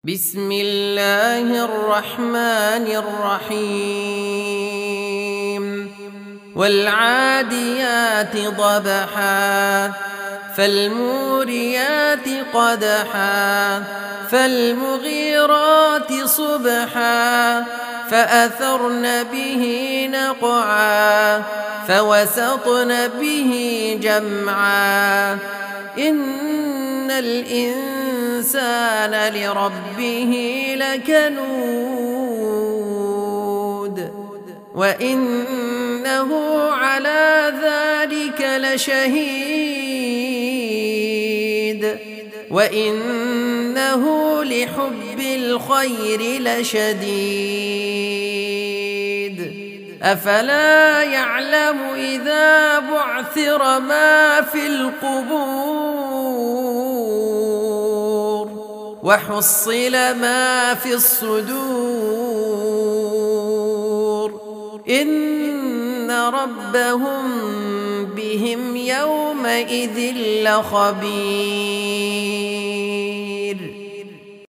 بسم الله الرحمن الرحيم والعاديات ضبحا فالموريات قدحا فالمغيرات صبحا فأثرن به نقعا فوسطن به جمعا إن الإنسان لربه لكنود وإنه على ذلك لشهيد وإنه لحب الخير لشديد أفلا يعلم إذا بعثر ما في القبور وحصل ما في الصدور إن ربهم بهم يومئذ لخبير